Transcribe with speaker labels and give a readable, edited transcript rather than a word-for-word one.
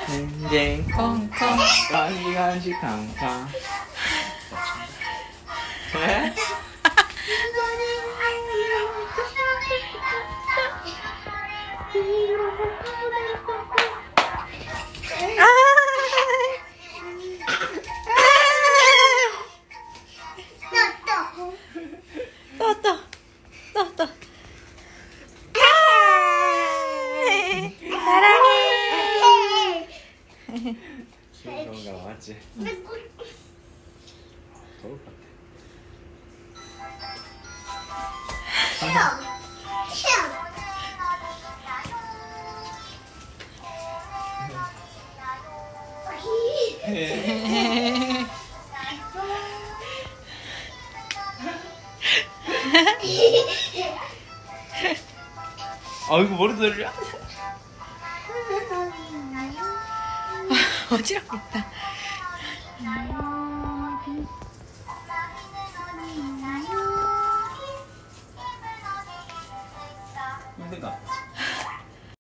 Speaker 1: 땡땡 콩콩 간식 간식 탕탕. 네?
Speaker 2: 또. 사랑해.
Speaker 1: 그런 거 맞지? 더울 것 같아. 아이고 머리 들려.
Speaker 2: 어지럽겠다.
Speaker 1: 힘든가?